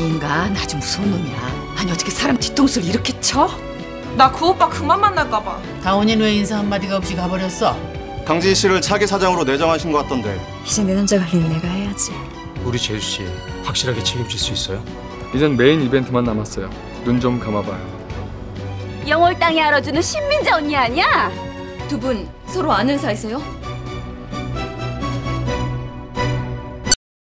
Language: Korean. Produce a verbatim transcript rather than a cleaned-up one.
이 인간 아주 무서운 놈이야. 아니 어떻게 사람 뒤통수를 이렇게 쳐? 나 그 오빠 그만 만날까 봐. 다원이는 왜 인사 한마디가 없이 가버렸어? 강지희 씨를 차기 사장으로 내정하신 것 같던데. 이제 내 남자 관리는 내가 해야지. 우리 재수 씨 확실하게 책임질 수 있어요? 이젠 메인 이벤트만 남았어요. 눈 좀 감아봐요. 영월 땅에 알아주는 신민자 언니 아니야? 두 분 서로 아는 사이세요?